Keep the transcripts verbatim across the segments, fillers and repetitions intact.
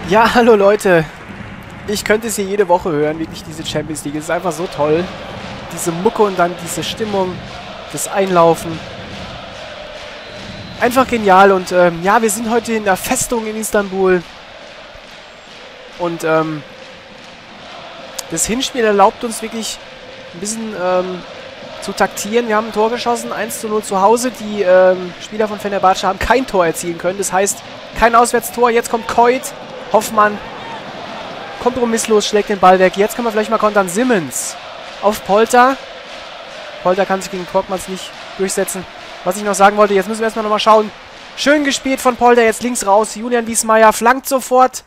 Ja, hallo Leute. Ich könnte es hier jede Woche hören, wirklich diese Champions League. Es ist einfach so toll. Diese Mucke und dann diese Stimmung, das Einlaufen. Einfach genial. Und ähm, ja, wir sind heute in der Festung in Istanbul. Und ähm, das Hinspiel erlaubt uns wirklich ein bisschen ähm, zu taktieren. Wir haben ein Tor geschossen, eins zu null zu Hause. Die ähm, Spieler von Fenerbahce haben kein Tor erzielen können. Das heißt, kein Auswärtstor. Jetzt kommt Koit. Hoffmann kompromisslos schlägt den Ball weg. Jetzt können wir vielleicht mal kontern. Simmons auf Polter. Polter kann sich gegen Korkmaz nicht durchsetzen. Was ich noch sagen wollte, jetzt müssen wir erstmal nochmal schauen. Schön gespielt von Polter, jetzt links raus. Julian Wiesmeier flankt sofort.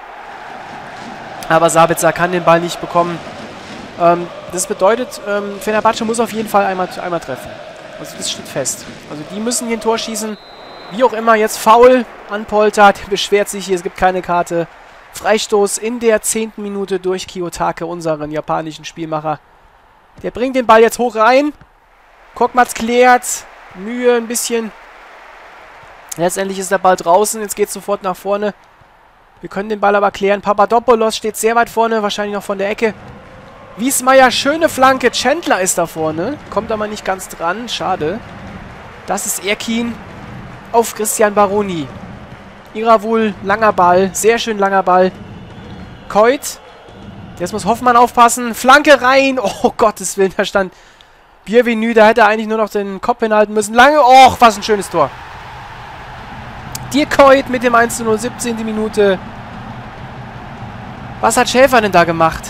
Aber Sabitzer kann den Ball nicht bekommen. Ähm, das bedeutet, ähm, Fenerbahce muss auf jeden Fall einmal, einmal treffen. Also das steht fest. Also die müssen hier ein Tor schießen. Wie auch immer, jetzt Foul an Polter. Der beschwert sich hier, es gibt keine Karte. Freistoß in der zehnten Minute durch Kiyotake, unseren japanischen Spielmacher. Der bringt den Ball jetzt hoch rein. Korkmaz klärt. Mühe ein bisschen. Letztendlich ist der Ball draußen. Jetzt geht es sofort nach vorne. Wir können den Ball aber klären. Papadopoulos steht sehr weit vorne. Wahrscheinlich noch von der Ecke. Wiesmeier, schöne Flanke. Chandler ist da vorne. Kommt aber nicht ganz dran. Schade. Das ist Erkin auf Christian Baroni. Iravul, langer Ball. Sehr schön langer Ball. Koit. Jetzt muss Hoffmann aufpassen. Flanke rein. Oh, Gottes Willen, da stand Bienvenu. Da hätte er eigentlich nur noch den Kopf hinhalten müssen. Lange. Och, was ein schönes Tor. Dirk Koit mit dem eins zu null, siebzehnte Minute. Was hat Schäfer denn da gemacht?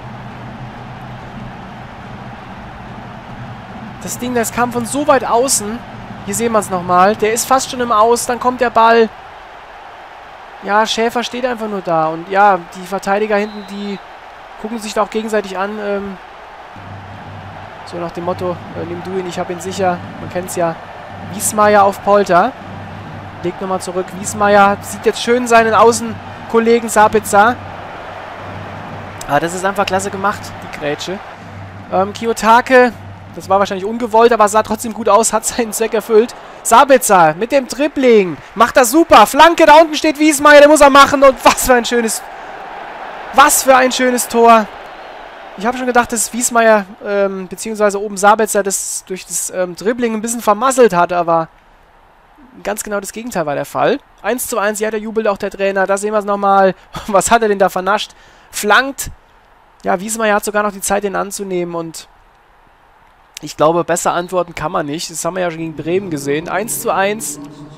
Das Ding, das kam von so weit außen. Hier sehen wir es nochmal. Der ist fast schon im Aus. Dann kommt der Ball. Ja, Schäfer steht einfach nur da. Und ja, die Verteidiger hinten, die gucken sich da auch gegenseitig an. Ähm, so nach dem Motto, äh, nimm du ihn, ich hab ihn sicher. Man kennt es ja. Wiesmeier auf Polter. Legt nochmal zurück. Wiesmeier sieht jetzt schön seinen Außenkollegen Sabitzer. Ah, das ist einfach klasse gemacht, die Grätsche. Ähm, Kiyotake, das war wahrscheinlich ungewollt, aber sah trotzdem gut aus, hat seinen Zweck erfüllt. Sabitzer mit dem Dribbling. Macht das super. Flanke, da unten steht Wiesmeier, der muss er machen. Und was für ein schönes... Was für ein schönes Tor. Ich habe schon gedacht, dass Wiesmeier, ähm, beziehungsweise oben Sabitzer, das durch das ähm, Dribbling ein bisschen vermasselt hat, aber ganz genau das Gegenteil war der Fall. eins zu eins, ja, da jubelt auch der Trainer. Da sehen wir es nochmal. Was hat er denn da vernascht? Flankt. Ja, Wiesmeier hat sogar noch die Zeit, den anzunehmen und ich glaube, besser antworten kann man nicht. Das haben wir ja schon gegen Bremen gesehen. eins zu eins.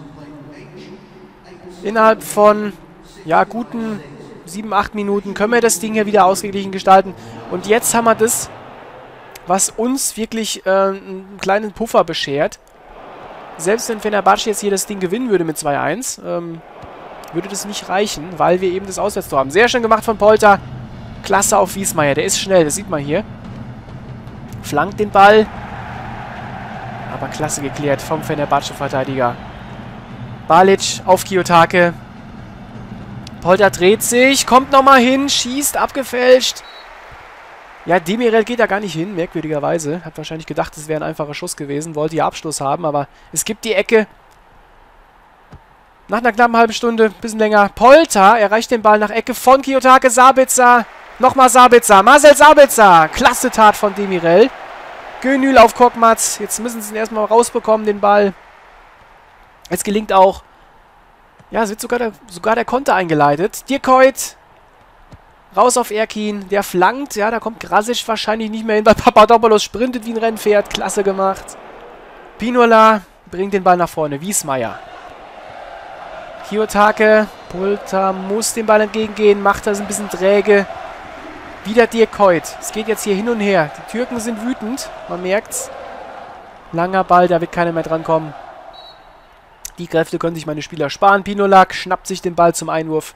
Innerhalb von, ja, guten sieben, acht Minuten können wir das Ding hier wieder ausgeglichen gestalten. Und jetzt haben wir das, was uns wirklich äh, einen kleinen Puffer beschert. Selbst wenn Fenerbahce jetzt hier das Ding gewinnen würde mit zwei eins, ähm, würde das nicht reichen, weil wir eben das Auswärtstor haben. Sehr schön gemacht von Polter. Klasse auf Wiesmeier. Der ist schnell, das sieht man hier. Flankt den Ball. Aber klasse geklärt vom Fenerbahce-Verteidiger. Balic auf Kiyotake. Polter dreht sich, kommt nochmal hin, schießt, abgefälscht. Ja, Demirel geht da gar nicht hin, merkwürdigerweise. Hat wahrscheinlich gedacht, es wäre ein einfacher Schuss gewesen. Wollte hier Abschluss haben, aber es gibt die Ecke. Nach einer knappen halben Stunde, bisschen länger. Polter erreicht den Ball nach Ecke von Kiyotake. Sabitzer. Nochmal Sabitzer. Marcel Sabitzer. Klasse Tat von Demirel. Gönül auf Korkmaz. Jetzt müssen sie ihn erstmal rausbekommen, den Ball. Es gelingt auch. Ja, es wird sogar der, sogar der Konter eingeleitet. Dirk Koit. Raus auf Erkin. Der flankt. Ja, da kommt Grasic wahrscheinlich nicht mehr hin, weil Papadopoulos sprintet wie ein Rennpferd. Klasse gemacht. Pinola bringt den Ball nach vorne. Wiesmeier. Kiyotake. Polter muss dem Ball entgegengehen. Macht das ein bisschen träge. Wieder Dirk Koit. Es geht jetzt hier hin und her. Die Türken sind wütend. Man merkt's. Langer Ball, da wird keiner mehr drankommen. Die Kräfte können sich meine Spieler sparen. Pinolak schnappt sich den Ball zum Einwurf.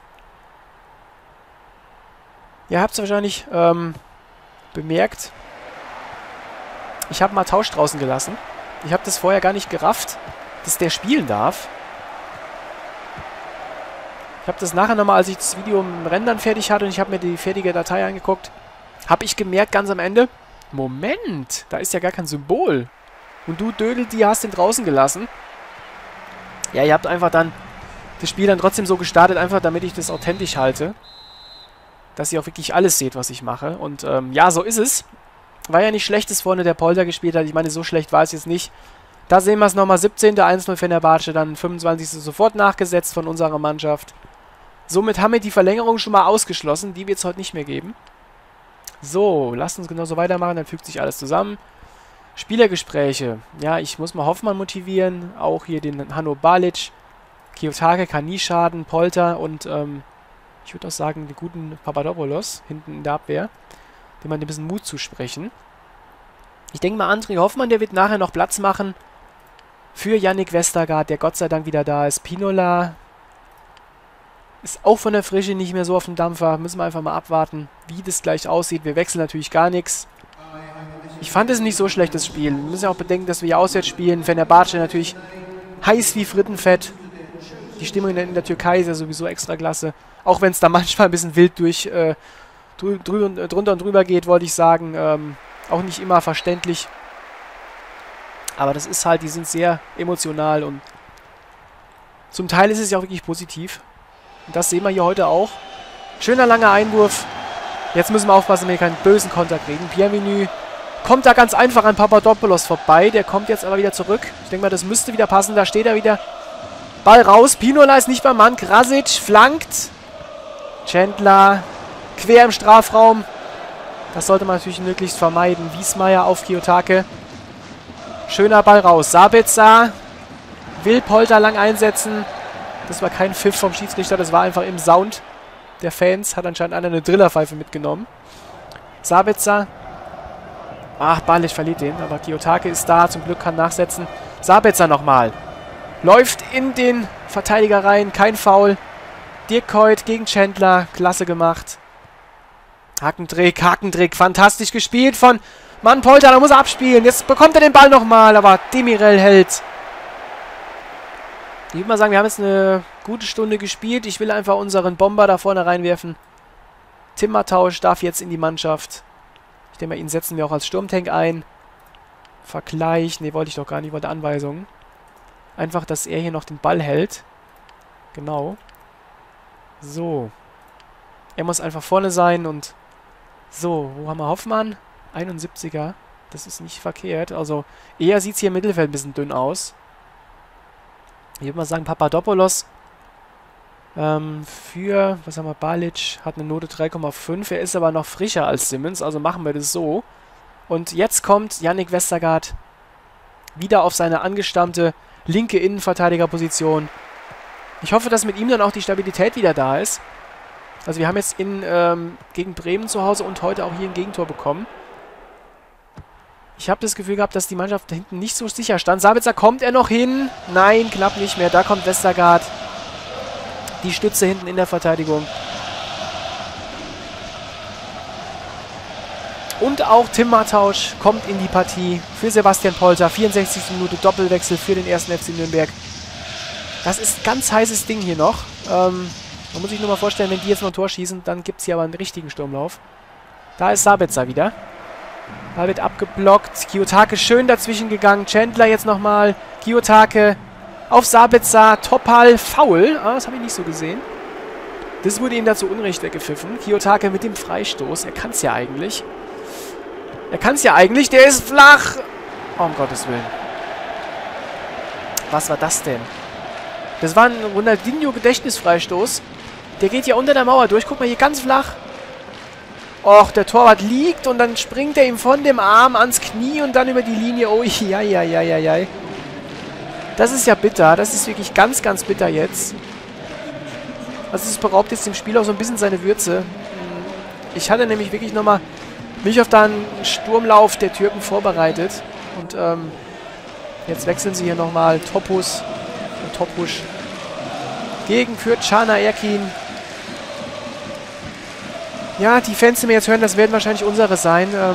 Ihr habt es wahrscheinlich ähm, bemerkt. Ich habe mal Tausch draußen gelassen. Ich habe das vorher gar nicht gerafft, dass der spielen darf. Ich habe das nachher nochmal, als ich das Video im Rendern fertig hatte und ich habe mir die fertige Datei angeguckt, habe ich gemerkt ganz am Ende, Moment, da ist ja gar kein Symbol. Und du Dödel, die hast den draußen gelassen. Ja, ihr habt einfach dann das Spiel dann trotzdem so gestartet, einfach damit ich das authentisch halte. Dass ihr auch wirklich alles seht, was ich mache. Und ähm, ja, so ist es. War ja nicht schlecht, dass vorne der Polter gespielt hat. Ich meine, so schlecht war es jetzt nicht. Da sehen wir es nochmal. siebzehnter eins null Fenerbahce, dann fünfundzwanzigster sofort nachgesetzt von unserer Mannschaft. Somit haben wir die Verlängerung schon mal ausgeschlossen. Die wird es heute nicht mehr geben. So, lasst uns genauso weitermachen. Dann fügt sich alles zusammen. Spielergespräche. Ja, ich muss mal Hoffmann motivieren. Auch hier den Hanno Balic. Kiyotake kann nie schaden. Polter und ähm, ich würde auch sagen, den guten Papadopoulos hinten in der Abwehr. Dem man ein bisschen Mut zusprechen. Ich denke mal, André Hoffmann, der wird nachher noch Platz machen für Yannick Westergaard, der Gott sei Dank wieder da ist. Pinola ist auch von der Frische nicht mehr so auf dem Dampfer. Müssen wir einfach mal abwarten, wie das gleich aussieht. Wir wechseln natürlich gar nichts. Ich fand es nicht so schlecht, das Spiel. Wir müssen ja auch bedenken, dass wir hier auswärts spielen. Fenerbahce natürlich heiß wie Frittenfett. Die Stimmung in der Türkei ist ja sowieso extra klasse. Auch wenn es da manchmal ein bisschen wild durch äh, drü drü drunter und drüber geht, wollte ich sagen. Ähm, auch nicht immer verständlich. Aber das ist halt, die sind sehr emotional und zum Teil ist es ja auch wirklich positiv. Und das sehen wir hier heute auch. Schöner langer Einwurf. Jetzt müssen wir aufpassen, dass wir keinen bösen Konter kriegen. Bienvenu kommt da ganz einfach an Papadopoulos vorbei. Der kommt jetzt aber wieder zurück. Ich denke mal, das müsste wieder passen. Da steht er wieder. Ball raus. Pinola ist nicht beim Mann. Krasic flankt. Chandler quer im Strafraum. Das sollte man natürlich möglichst vermeiden. Wiesmeier auf Kiyotake. Schöner Ball raus. Sabitzer will Polter lang einsetzen. Das war kein Pfiff vom Schiedsrichter. Das war einfach im Sound der Fans. Hat anscheinend einer eine Drillerpfeife mitgenommen. Sabitzer. Ach, Balic verliert den. Aber Kiyotake ist da. Zum Glück kann nachsetzen. Sabitzer nochmal. Läuft in den Verteidiger rein. Kein Foul. Dirk Kuyt gegen Chandler. Klasse gemacht. Hackendreck, Hackendreck. Fantastisch gespielt von Mann Polter. Da muss er abspielen. Jetzt bekommt er den Ball nochmal. Aber Demirel hält. Ich würde mal sagen, wir haben jetzt eine gute Stunde gespielt. Ich will einfach unseren Bomber da vorne reinwerfen. Timmertausch darf jetzt in die Mannschaft. Ich denke mal, ihn setzen wir auch als Sturmtank ein. Vergleich. Ne, wollte ich doch gar nicht. Ich wollte Anweisungen. Einfach, dass er hier noch den Ball hält. Genau. So. Er muss einfach vorne sein und... So, wo haben wir Hoffmann? einundsiebziger. Das ist nicht verkehrt. Also, eher sieht es hier im Mittelfeld ein bisschen dünn aus. Ich würde mal sagen, Papadopoulos ähm, für, was haben wir, Balic hat eine Note drei Komma fünf. Er ist aber noch frischer als Simmons, also machen wir das so. Und jetzt kommt Yannick Westergaard wieder auf seine angestammte linke Innenverteidigerposition. Ich hoffe, dass mit ihm dann auch die Stabilität wieder da ist. Also wir haben jetzt in, ähm, gegen Bremen zu Hause und heute auch hier ein Gegentor bekommen. Ich habe das Gefühl gehabt, dass die Mannschaft da hinten nicht so sicher stand. Sabitzer, kommt er noch hin? Nein, knapp nicht mehr. Da kommt Westergaard. Die Stütze hinten in der Verteidigung. Und auch Timmertausch kommt in die Partie für Sebastian Polter. vierundsechzigste Minute Doppelwechsel für den ersten F C Nürnberg. Das ist ein ganz heißes Ding hier noch. Ähm, man muss sich nur mal vorstellen, wenn die jetzt noch ein Tor schießen, dann gibt es hier aber einen richtigen Sturmlauf. Da ist Sabitzer wieder. Ball wird abgeblockt. Kiyotake schön dazwischen gegangen. Chandler jetzt nochmal. Kiyotake auf Sabitzer. Topal faul. Ah, das habe ich nicht so gesehen. Das wurde ihm dazu Unrecht weggepfiffen. Kiyotake mit dem Freistoß. Er kann es ja eigentlich. Er kann es ja eigentlich. Der ist flach. Oh, um Gottes Willen. Was war das denn? Das war ein Ronaldinho-Gedächtnisfreistoß. Der geht ja unter der Mauer durch. Guck mal, hier ganz flach. Och, der Torwart liegt und dann springt er ihm von dem Arm ans Knie und dann über die Linie. Oh, ja, ja, ja, ja, ja. Das ist ja bitter. Das ist wirklich ganz, ganz bitter jetzt. Also es beraubt jetzt dem Spiel auch so ein bisschen seine Würze. Ich hatte nämlich wirklich nochmal mich auf den Sturmlauf der Türken vorbereitet. Und ähm, jetzt wechseln sie hier nochmal Topus und Topusch gegen für Cana Erkin. Ja, die Fans, die mir jetzt hören, das werden wahrscheinlich unsere sein. Ähm,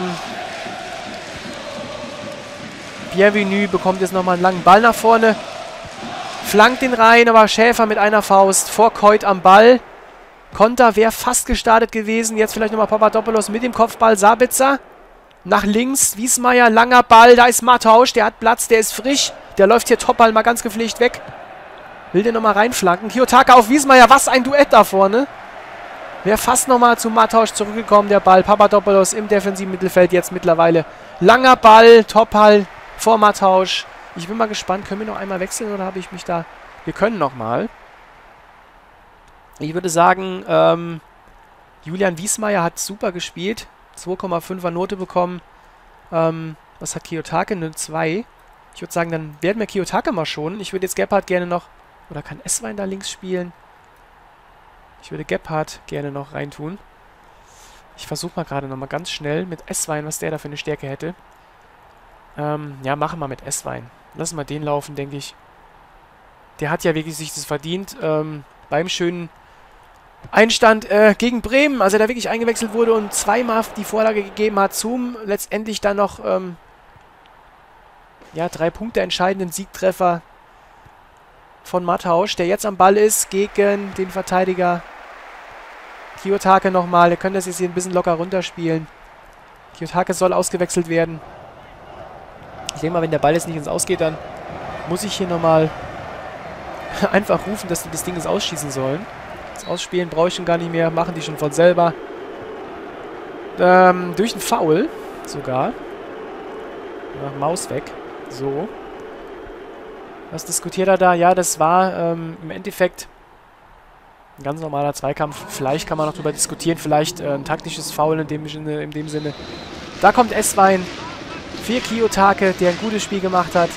Bienvenu bekommt jetzt nochmal einen langen Ball nach vorne. Flankt den rein, aber Schäfer mit einer Faust vor Kuyt am Ball. Konter wäre fast gestartet gewesen. Jetzt vielleicht nochmal Papadopoulos mit dem Kopfball. Sabitzer nach links. Wiesmeier, langer Ball. Da ist Matausch, der hat Platz, der ist frisch. Der läuft hier Topball mal ganz gepflegt weg. Will den nochmal reinflanken. Kiyotaka auf Wiesmeier. Was ein Duett da vorne. Wäre fast nochmal zu Mattausch zurückgekommen, der Ball. Papadopoulos im defensiven Mittelfeld jetzt mittlerweile. Langer Ball, Topball vor Mattausch. Ich bin mal gespannt, können wir noch einmal wechseln oder habe ich mich da... Wir können nochmal. Ich würde sagen, ähm, Julian Wiesmeier hat super gespielt. zwei Komma fünfer Note bekommen. Ähm, was hat Kiyotake? Eine zwei. Ich würde sagen, dann werden wir Kiyotake mal schonen. Ich würde jetzt Gebhardt gerne noch... Oder kann Esswein da links spielen? Ich würde Gebhardt gerne noch reintun. Ich versuche mal gerade nochmal ganz schnell mit Esswein, was der da für eine Stärke hätte. Ähm, ja, machen wir mit Esswein. Lassen wir den laufen, denke ich. Der hat ja wirklich sich das verdient. Ähm, beim schönen Einstand äh, gegen Bremen, als er da wirklich eingewechselt wurde und zweimal die Vorlage gegeben hat zum letztendlich dann noch ähm, ja, drei Punkte entscheidenden Siegtreffer von Mattausch, der jetzt am Ball ist gegen den Verteidiger Kiyotake nochmal. Wir können das jetzt hier ein bisschen locker runterspielen. Kiyotake soll ausgewechselt werden. Ich denke mal, wenn der Ball jetzt nicht ins Aus geht, dann muss ich hier nochmal einfach rufen, dass die das Ding jetzt ausschießen sollen. Das Ausspielen brauche ich schon gar nicht mehr. Machen die schon von selber. Ähm, durch einen Foul sogar. Ja, Maus weg. So. Was diskutiert er da? Ja, das war ähm, im Endeffekt ein ganz normaler Zweikampf. Vielleicht kann man noch drüber diskutieren. Vielleicht äh, ein taktisches Foul in dem, in dem Sinne. Da kommt Esswein für Kiyotake, der ein gutes Spiel gemacht hat.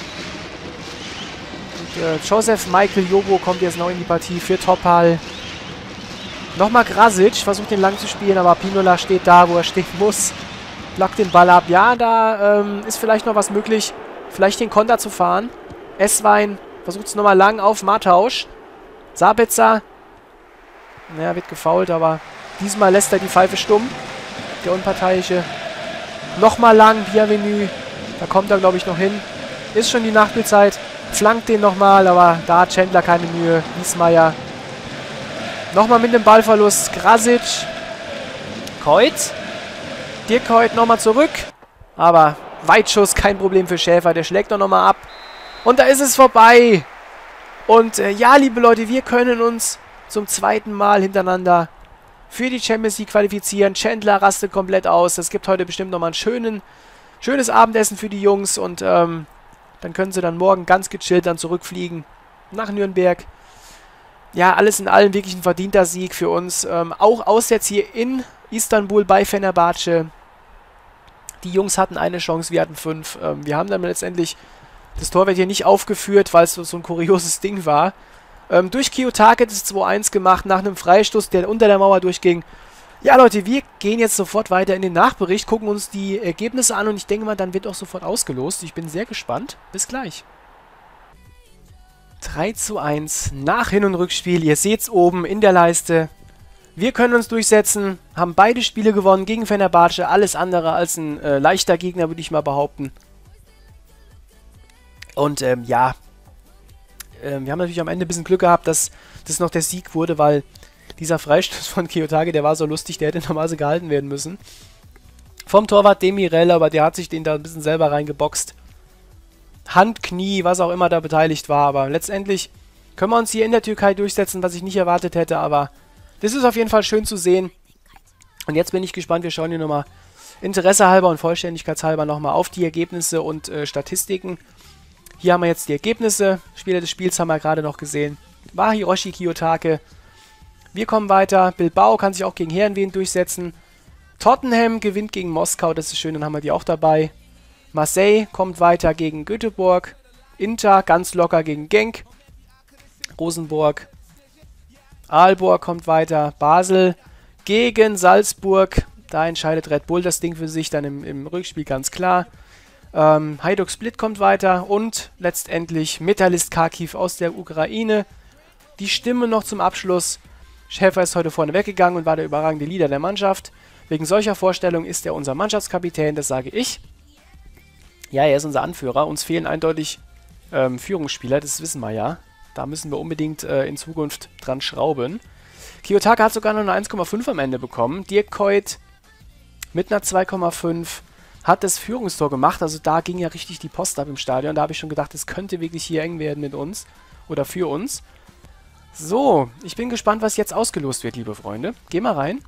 Und, äh, Joseph Michael Jobo kommt jetzt noch in die Partie für Topal. Nochmal Grasic, versucht den lang zu spielen, aber Pinola steht da, wo er stehen muss. Blockt den Ball ab. Ja, da ähm, ist vielleicht noch was möglich. Vielleicht den Konter zu fahren. Esswein versucht es nochmal lang auf Mattausch. Sabitzer. Naja, wird gefoult, aber diesmal lässt er die Pfeife stumm. Der Unparteiische. Nochmal lang, Bienvenue. Da kommt er, glaube ich, noch hin. Ist schon die Nachspielzeit. Flankt den nochmal, aber da hat Chandler keine Mühe. Wiesmeier. Nochmal mit dem Ballverlust. Grasic. Keut. Dirk Keut nochmal zurück. Aber Weitschuss, kein Problem für Schäfer. Der schlägt doch nochmal ab. Und da ist es vorbei. Und äh, ja, liebe Leute, wir können uns zum zweiten Mal hintereinander für die Champions League qualifizieren. Chandler rastet komplett aus. Es gibt heute bestimmt nochmal ein schönen, schönes Abendessen für die Jungs. Und ähm, dann können sie dann morgen ganz gechillt dann zurückfliegen nach Nürnberg. Ja, alles in allem wirklich ein verdienter Sieg für uns. Ähm, auch auswärts hier in Istanbul bei Fenerbahce. Die Jungs hatten eine Chance, wir hatten fünf. Ähm, wir haben dann letztendlich... Das Tor wird hier nicht aufgeführt, weil es so, so ein kurioses Ding war. Ähm, durch Kiyotake das zwei eins gemacht, nach einem Freistoß, der unter der Mauer durchging. Ja, Leute, wir gehen jetzt sofort weiter in den Nachbericht, gucken uns die Ergebnisse an und ich denke mal, dann wird auch sofort ausgelost. Ich bin sehr gespannt. Bis gleich. drei zu eins nach Hin- und Rückspiel. Ihr seht es oben in der Leiste. Wir können uns durchsetzen, haben beide Spiele gewonnen gegen Fenerbahce. Alles andere als ein äh, leichter Gegner, würde ich mal behaupten. Und ähm, ja, ähm, wir haben natürlich am Ende ein bisschen Glück gehabt, dass das noch der Sieg wurde, weil dieser Freistoß von Kiyotake, der war so lustig, der hätte normalerweise gehalten werden müssen. Vom Torwart Demirel, aber der hat sich den da ein bisschen selber reingeboxt. Hand, Knie, was auch immer da beteiligt war, aber letztendlich können wir uns hier in der Türkei durchsetzen, was ich nicht erwartet hätte, aber das ist auf jeden Fall schön zu sehen. Und jetzt bin ich gespannt, wir schauen hier nochmal interessehalber und vollständigkeitshalber nochmal auf die Ergebnisse und äh, Statistiken. Hier haben wir jetzt die Ergebnisse. Spieler des Spiels haben wir gerade noch gesehen. War Hiroshi Kiyotake. Wir kommen weiter. Bilbao kann sich auch gegen Heerenveen durchsetzen. Tottenham gewinnt gegen Moskau. Das ist schön, dann haben wir die auch dabei. Marseille kommt weiter gegen Göteborg. Inter ganz locker gegen Genk. Rosenborg. Aalborg kommt weiter. Basel gegen Salzburg. Da entscheidet Red Bull das Ding für sich. Dann im, im Rückspiel ganz klar. Ähm, Hajduk Split kommt weiter und letztendlich Metalist Kharkiv aus der Ukraine. Die Stimme noch zum Abschluss. Schäfer ist heute vorne weggegangen und war der überragende Leader der Mannschaft. Wegen solcher Vorstellung ist er unser Mannschaftskapitän, das sage ich. Ja, er ist unser Anführer. Uns fehlen eindeutig ähm, Führungsspieler, das wissen wir ja. Da müssen wir unbedingt äh, in Zukunft dran schrauben. Kiyotake hat sogar noch eine eins Komma fünf am Ende bekommen. Dirk Keut mit einer zwei Komma fünf. Hat das Führungstor gemacht, also da ging ja richtig die Post ab im Stadion. Da habe ich schon gedacht, es könnte wirklich hier eng werden mit uns. Oder für uns. So, ich bin gespannt, was jetzt ausgelost wird, liebe Freunde. Geh mal rein.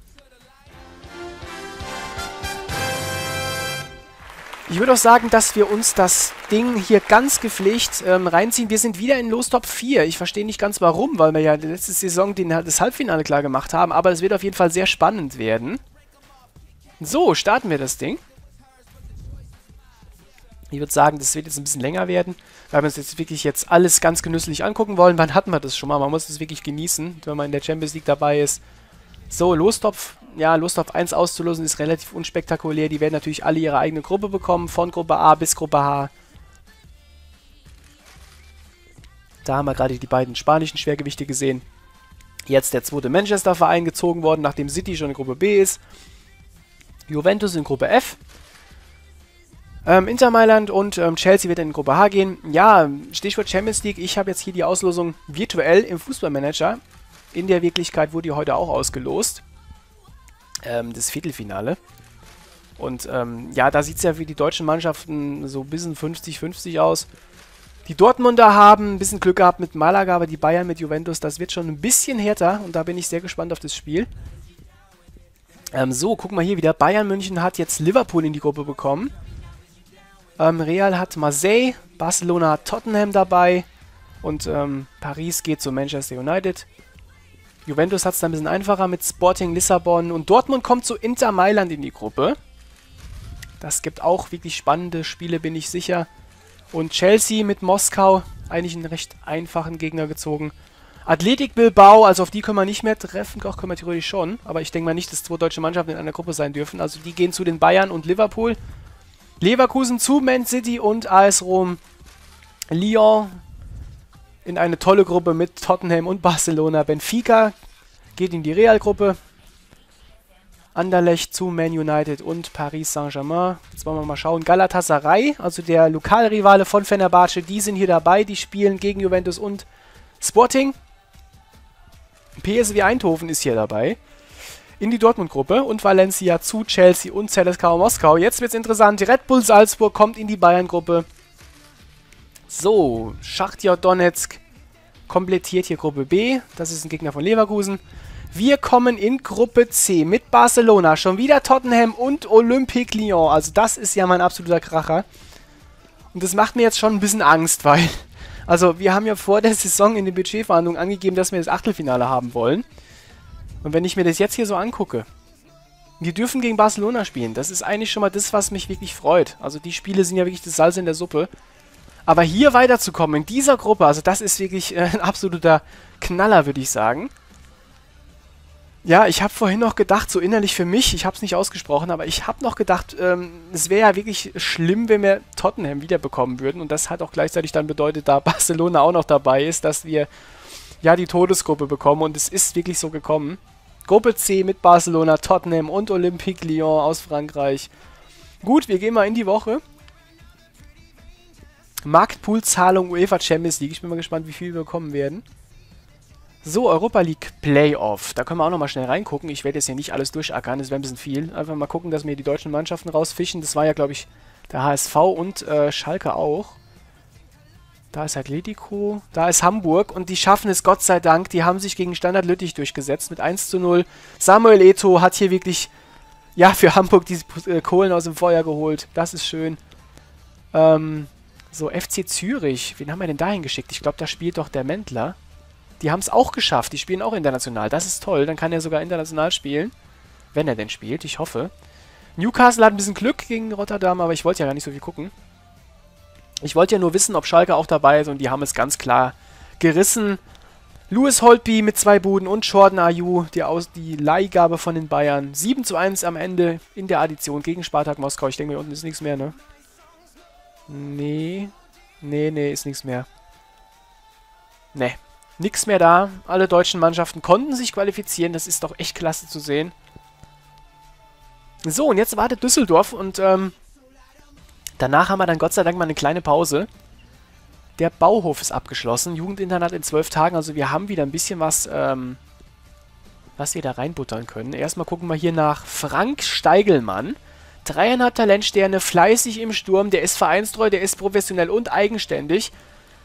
Ich würde auch sagen, dass wir uns das Ding hier ganz gepflegt ähm, reinziehen. Wir sind wieder in Lostop vier. Ich verstehe nicht ganz warum, weil wir ja letzte Saison den, das Halbfinale klar gemacht haben. Aber es wird auf jeden Fall sehr spannend werden. So, starten wir das Ding. Ich würde sagen, das wird jetzt ein bisschen länger werden, weil wir uns jetzt wirklich jetzt alles ganz genüsslich angucken wollen. Wann hatten wir das schon mal? Man muss das wirklich genießen, wenn man in der Champions League dabei ist. So, Lostopf, ja, Lostopf eins auszulosen ist relativ unspektakulär. Die werden natürlich alle ihre eigene Gruppe bekommen, von Gruppe A bis Gruppe H. Da haben wir gerade die beiden spanischen Schwergewichte gesehen. Jetzt der zweite Manchester-Verein gezogen worden, nachdem City schon in Gruppe B ist. Juventus in Gruppe F. Ähm, Inter Mailand und ähm, Chelsea wird in Gruppe H gehen. Ja, Stichwort Champions League. Ich habe jetzt hier die Auslosung virtuell im Fußballmanager. In der Wirklichkeit wurde die heute auch ausgelost. Ähm, das Viertelfinale. Und ähm, ja, da sieht es ja für die deutschen Mannschaften so ein bisschen fünfzig fünfzig aus. Die Dortmunder haben ein bisschen Glück gehabt mit Malaga, aber die Bayern mit Juventus, das wird schon ein bisschen härter. Und da bin ich sehr gespannt auf das Spiel. Ähm, so, gucken wir hier wieder. Bayern München hat jetzt Liverpool in die Gruppe bekommen. Ähm, Real hat Marseille, Barcelona hat Tottenham dabei. Und ähm, Paris geht zu Manchester United. Juventus hat es dann ein bisschen einfacher mit Sporting Lissabon. Und Dortmund kommt zu Inter Mailand in die Gruppe. Das gibt auch wirklich spannende Spiele, bin ich sicher. Und Chelsea mit Moskau, eigentlich einen recht einfachen Gegner gezogen. Athletic Bilbao, also auf die können wir nicht mehr treffen. Doch, können wir theoretisch schon. Aber ich denke mal nicht, dass zwei deutsche Mannschaften in einer Gruppe sein dürfen. Also die gehen zu den Bayern und Liverpool. Leverkusen zu Man City und A S Rom. Lyon in eine tolle Gruppe mit Tottenham und Barcelona. Benfica geht in die Real-Gruppe. Anderlecht zu Man United und Paris Saint-Germain. Jetzt wollen wir mal schauen. Galatasaray, also der Lokalrivale von Fenerbahce, die sind hier dabei. Die spielen gegen Juventus und Sporting. P S V Eindhoven ist hier dabei. In die Dortmund-Gruppe. Und Valencia zu Chelsea und C S K A Moskau. Jetzt wird es interessant. Red Bull Salzburg kommt in die Bayern-Gruppe. So, Schachtja Donetsk komplettiert hier Gruppe B. Das ist ein Gegner von Leverkusen. Wir kommen in Gruppe C mit Barcelona. Schon wieder Tottenham und Olympique Lyon. Also das ist ja mein absoluter Kracher. Und das macht mir jetzt schon ein bisschen Angst, weil... Also wir haben ja vor der Saison in den Budgetverhandlungen angegeben, dass wir das Achtelfinale haben wollen. Und wenn ich mir das jetzt hier so angucke... Wir dürfen gegen Barcelona spielen. Das ist eigentlich schon mal das, was mich wirklich freut. Also die Spiele sind ja wirklich das Salz in der Suppe. Aber hier weiterzukommen in dieser Gruppe, also das ist wirklich äh, ein absoluter Knaller, würde ich sagen. Ja, ich habe vorhin noch gedacht, so innerlich für mich, ich habe es nicht ausgesprochen, aber ich habe noch gedacht, ähm, es wäre ja wirklich schlimm, wenn wir Tottenham wiederbekommen würden. Und das hat auch gleichzeitig dann bedeutet, da Barcelona auch noch dabei ist, dass wir ja die Todesgruppe bekommen. Und es ist wirklich so gekommen. Gruppe C mit Barcelona, Tottenham und Olympique Lyon aus Frankreich. Gut, wir gehen mal in die Woche. Marktpoolzahlung UEFA Champions League. Ich bin mal gespannt, wie viel wir bekommen werden. So, Europa League Playoff. Da können wir auch nochmal schnell reingucken. Ich werde jetzt hier nicht alles durchackern, das wäre ein bisschen viel. Einfach mal gucken, dass wir die deutschen Mannschaften rausfischen. Das war ja, glaube ich, der H S V und äh, Schalke auch. Da ist Atletico, da ist Hamburg und die schaffen es, Gott sei Dank. Die haben sich gegen Standard Lüttich durchgesetzt mit eins zu null. Samuel Eto'o hat hier wirklich, ja, für Hamburg diese äh, Kohlen aus dem Feuer geholt. Das ist schön. Ähm... So, F C Zürich. Wen haben wir denn dahin geschickt? Ich glaube, da spielt doch der Mentler. Die haben es auch geschafft. Die spielen auch international. Das ist toll. Dann kann er sogar international spielen. Wenn er denn spielt. Ich hoffe. Newcastle hat ein bisschen Glück gegen Rotterdam, aber ich wollte ja gar nicht so viel gucken. Ich wollte ja nur wissen, ob Schalke auch dabei ist und die haben es ganz klar gerissen. Louis Holtby mit zwei Buden und Jordan Ayew, die, Aus die Leihgabe von den Bayern. sieben zu eins am Ende in der Addition gegen Spartak Moskau. Ich denke, hier unten ist nichts mehr, ne? Nee. Nee, nee, ist nichts mehr. Nee. Nichts mehr da. Alle deutschen Mannschaften konnten sich qualifizieren. Das ist doch echt klasse zu sehen. So, und jetzt wartet Düsseldorf. Und ähm, danach haben wir dann Gott sei Dank mal eine kleine Pause. Der Bauhof ist abgeschlossen. Jugendinternat in zwölf Tagen. Also wir haben wieder ein bisschen was, ähm, was wir da reinbuttern können. Erstmal gucken wir hier nach Frank Steigelmann. Dreieinhalb Talentsterne, fleißig im Sturm, der ist vereinstreu, der ist professionell und eigenständig.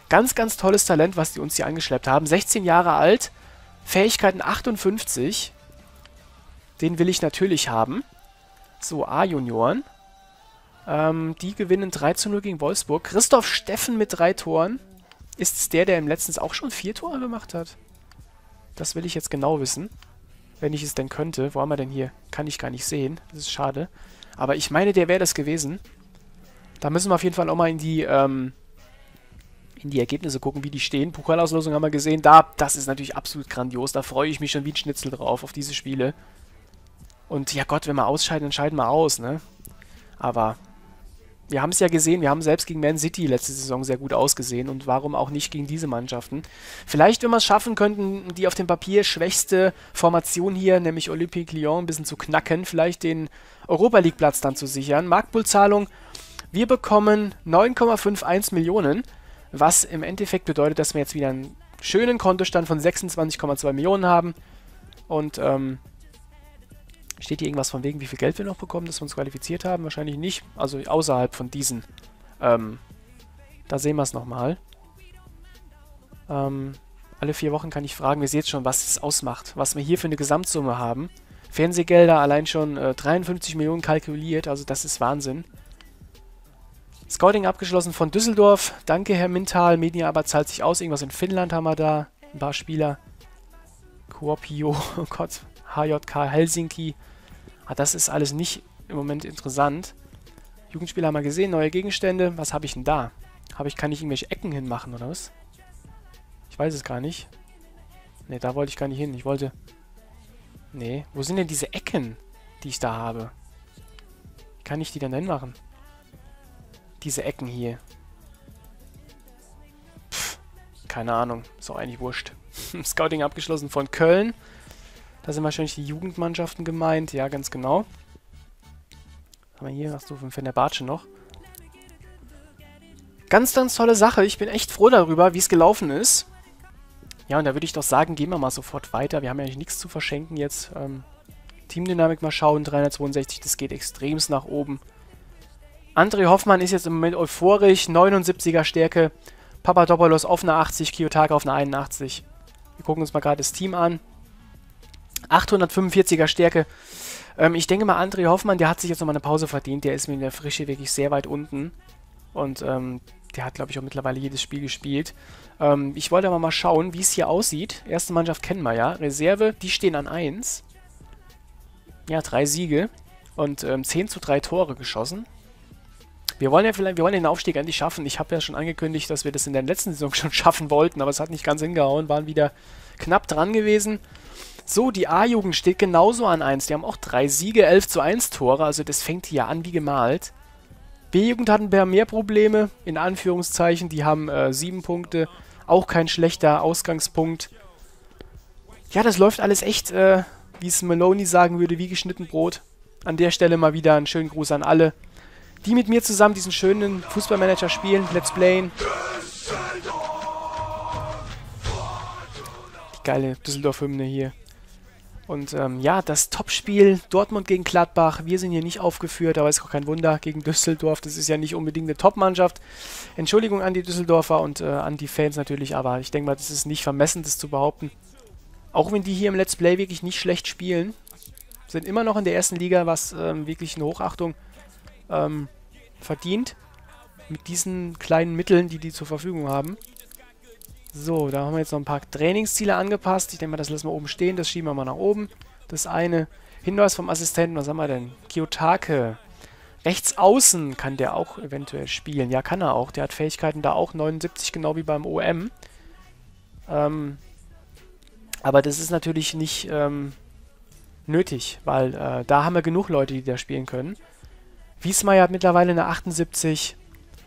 Ganz, ganz tolles Talent, was die uns hier angeschleppt haben. sechzehn Jahre alt, Fähigkeiten achtundfünfzig. Den will ich natürlich haben. So, A-Junioren. Ähm, die gewinnen drei zu null gegen Wolfsburg. Christoph Steffen mit drei Toren. Ist es der, der im letztens auch schon vier Tore gemacht hat? Das will ich jetzt genau wissen. Wenn ich es denn könnte. Wo haben wir denn hier? Kann ich gar nicht sehen. Das ist schade. Aber ich meine, der wäre das gewesen. Da müssen wir auf jeden Fall auch mal in die, ähm, in die Ergebnisse gucken, wie die stehen. Pokalauslosung haben wir gesehen. Da, das ist natürlich absolut grandios. Da freue ich mich schon wie ein Schnitzel drauf, auf diese Spiele. Und ja Gott, wenn wir ausscheiden, dann scheiden wir aus, ne? Aber wir haben es ja gesehen, wir haben selbst gegen Man City letzte Saison sehr gut ausgesehen und warum auch nicht gegen diese Mannschaften. Vielleicht, wenn wir es schaffen könnten, die auf dem Papier schwächste Formation hier, nämlich Olympique Lyon, ein bisschen zu knacken, vielleicht den Europa League Platz dann zu sichern. Marktpoolzahlung, wir bekommen neun Komma einundfünfzig Millionen, was im Endeffekt bedeutet, dass wir jetzt wieder einen schönen Kontostand von sechsundzwanzig Komma zwei Millionen haben. Und, ähm, steht hier irgendwas von wegen, wie viel Geld wir noch bekommen, dass wir uns qualifiziert haben? Wahrscheinlich nicht. Also außerhalb von diesen. Ähm, da sehen wir es nochmal. Ähm, alle vier Wochen kann ich fragen, wir sehen jetzt schon, was es ausmacht. Was wir hier für eine Gesamtsumme haben. Fernsehgelder allein schon äh, dreiundfünfzig Millionen kalkuliert. Also das ist Wahnsinn. Scouting abgeschlossen von Düsseldorf. Danke, Herr Mintal. Medienarbeit zahlt sich aus. Irgendwas in Finnland haben wir da. Ein paar Spieler. Kuopio. Oh Gott. H J K Helsinki. Ah, das ist alles nicht im Moment interessant. Jugendspieler haben wir gesehen, neue Gegenstände. Was habe ich denn da? Habe ich, kann ich irgendwelche Ecken hinmachen, oder was? Ich weiß es gar nicht. Ne, da wollte ich gar nicht hin. Ich wollte... Ne, wo sind denn diese Ecken, die ich da habe? Wie kann ich die denn denn machen? Diese Ecken hier. Pff, keine Ahnung. Ist auch eigentlich wurscht. Scouting abgeschlossen von Köln. Da sind wahrscheinlich die Jugendmannschaften gemeint. Ja, ganz genau. Was haben wir hier? Hast du von Fenerbahce noch? Ganz, ganz tolle Sache. Ich bin echt froh darüber, wie es gelaufen ist. Ja, und da würde ich doch sagen, gehen wir mal sofort weiter. Wir haben ja eigentlich nichts zu verschenken jetzt. Ähm, Teamdynamik mal schauen. dreihundertzweiundsechzig, das geht extremst nach oben. André Hoffmann ist jetzt im Moment euphorisch. neunundsiebziger Stärke. Papadopoulos auf eine achtzig. Kiyotaka auf eine einundachtzig. Wir gucken uns mal gerade das Team an. achthundertfünfundvierziger Stärke. Ähm, ich denke mal, André Hoffmann, der hat sich jetzt nochmal eine Pause verdient. Der ist mit der Frische wirklich sehr weit unten. Und ähm, der hat, glaube ich, auch mittlerweile jedes Spiel gespielt. Ähm, ich wollte aber mal schauen, wie es hier aussieht. Erste Mannschaft kennen wir ja. Reserve, die stehen an eins. Ja, drei Siege. Und ähm, zehn zu drei Tore geschossen. Wir wollen ja vielleicht, wir wollen den Aufstieg endlich schaffen. Ich habe ja schon angekündigt, dass wir das in der letzten Saison schon schaffen wollten. Aber es hat nicht ganz hingehauen. Waren wieder knapp dran gewesen. So, die A-Jugend steht genauso an eins. Die haben auch drei Siege, elf zu eins Tore. Also das fängt hier an wie gemalt. B-Jugend hatten mehr Probleme, in Anführungszeichen. Die haben äh, sieben Punkte. Auch kein schlechter Ausgangspunkt. Ja, das läuft alles echt, äh, wie es Maloney sagen würde, wie geschnitten Brot. An der Stelle mal wieder einen schönen Gruß an alle, die mit mir zusammen diesen schönen Fußballmanager spielen. Let's Playen. Die geile Düsseldorf-Hymne hier. Und ähm, ja, das Topspiel Dortmund gegen Gladbach. Wir sind hier nicht aufgeführt, aber ist auch kein Wunder gegen Düsseldorf. Das ist ja nicht unbedingt eine Top-Mannschaft. Entschuldigung an die Düsseldorfer und äh, an die Fans natürlich, aber ich denke mal, das ist nicht vermessen, das zu behaupten. Auch wenn die hier im Let's Play wirklich nicht schlecht spielen, sind immer noch in der ersten Liga, was ähm, wirklich eine Hochachtung ähm, verdient. Mit diesen kleinen Mitteln, die die zur Verfügung haben. So, da haben wir jetzt noch ein paar Trainingsziele angepasst. Ich denke mal, das lassen wir oben stehen. Das schieben wir mal nach oben. Das eine. Hinweis vom Assistenten. Was haben wir denn? Kiyotake. Rechts außen kann der auch eventuell spielen. Ja, kann er auch. Der hat Fähigkeiten da auch. neunundsiebzig, genau wie beim O M. Ähm, aber das ist natürlich nicht ähm, nötig, weil äh, da haben wir genug Leute, die da spielen können. Wiesmeier hat mittlerweile eine achtundsiebzig.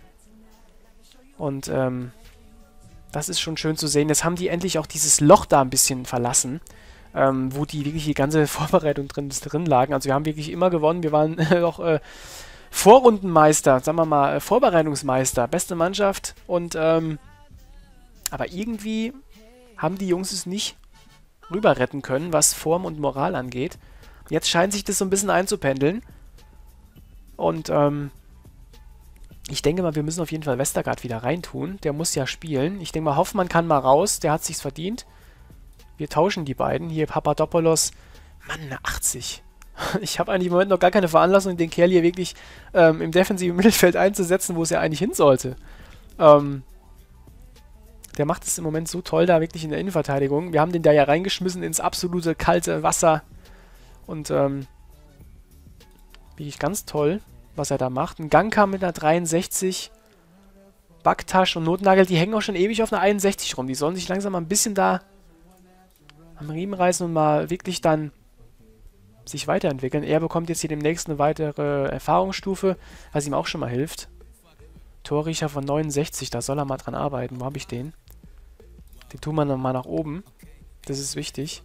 Und, ähm... das ist schon schön zu sehen. Jetzt haben die endlich auch dieses Loch da ein bisschen verlassen, ähm, wo die wirklich die ganze Vorbereitung drin, drin lagen. Also wir haben wirklich immer gewonnen. Wir waren auch äh, Vorrundenmeister, sagen wir mal, äh, Vorbereitungsmeister, beste Mannschaft. Und ähm, aber irgendwie haben die Jungs es nicht rüber retten können, was Form und Moral angeht. Jetzt scheint sich das so ein bisschen einzupendeln. Und ähm, Ich denke mal, wir müssen auf jeden Fall Westergaard wieder reintun. Der muss ja spielen. Ich denke mal, Hoffmann kann mal raus. Der hat sich's verdient. Wir tauschen die beiden. Hier Papadopoulos. Mann, eine achtzig. Ich habe eigentlich im Moment noch gar keine Veranlassung, den Kerl hier wirklich ähm, im defensiven Mittelfeld einzusetzen, wo es ja eigentlich hin sollte. Ähm, der macht es im Moment so toll da wirklich in der Innenverteidigung. Wir haben den da ja reingeschmissen ins absolute kalte Wasser. Und ähm, wirklich ganz toll, was er da macht. Ein Gang kam mit einer dreiundsechzig. Backtasch und Notnagel, die hängen auch schon ewig auf einer einundsechzig rum. Die sollen sich langsam mal ein bisschen da am Riemen reißen und mal wirklich dann sich weiterentwickeln. Er bekommt jetzt hier demnächst eine weitere Erfahrungsstufe, was ihm auch schon mal hilft. Torriecher von neunundsechzig, da soll er mal dran arbeiten. Wo habe ich den? Den tun wir dann mal nach oben. Das ist wichtig.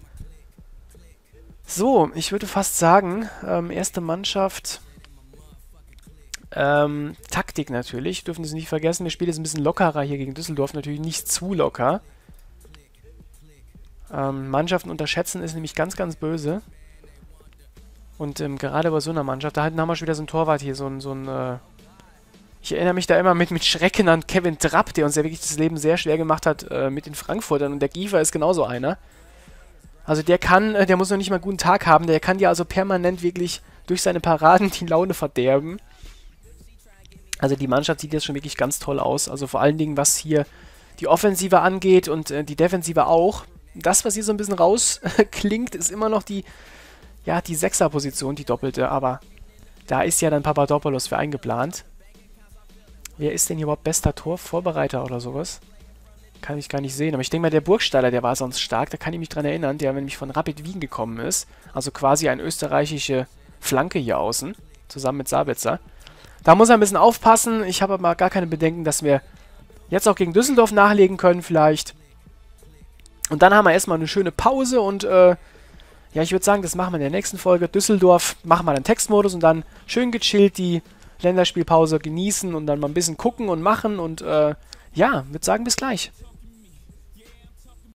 So, ich würde fast sagen, ähm, erste Mannschaft, ähm, Taktik natürlich, dürfen Sie nicht vergessen, wir spielen jetzt ein bisschen lockerer hier gegen Düsseldorf, natürlich nicht zu locker. Ähm, Mannschaften unterschätzen ist nämlich ganz, ganz böse. Und ähm, gerade bei so einer Mannschaft, da haben wir schon wieder so einen Torwart hier, so ein, so ein, äh ich erinnere mich da immer mit, mit Schrecken an Kevin Trapp, der uns ja wirklich das Leben sehr schwer gemacht hat äh, mit den Frankfurtern. Und der Giefer ist genauso einer. Also der kann, äh, der muss noch nicht mal einen guten Tag haben, der kann ja also permanent wirklich durch seine Paraden die Laune verderben. Also die Mannschaft sieht jetzt schon wirklich ganz toll aus. Also vor allen Dingen, was hier die Offensive angeht und äh, die Defensive auch. Das, was hier so ein bisschen rausklingt, ist immer noch die, ja, die Sechser-Position, die doppelte. Aber da ist ja dann Papadopoulos für eingeplant. Wer ist denn hier überhaupt bester Torvorbereiter oder sowas? Kann ich gar nicht sehen. Aber ich denke mal, der Burgstaller, der war sonst stark. Da kann ich mich dran erinnern, der nämlich von Rapid Wien gekommen ist. Also quasi eine österreichische Flanke hier außen. Zusammen mit Sabitzer. Da muss er ein bisschen aufpassen. Ich habe aber gar keine Bedenken, dass wir jetzt auch gegen Düsseldorf nachlegen können vielleicht. Und dann haben wir erstmal eine schöne Pause und äh, ja, ich würde sagen, das machen wir in der nächsten Folge. Düsseldorf machen wir dann Textmodus und dann schön gechillt die Länderspielpause genießen und dann mal ein bisschen gucken und machen und äh, ja, würde sagen, bis gleich.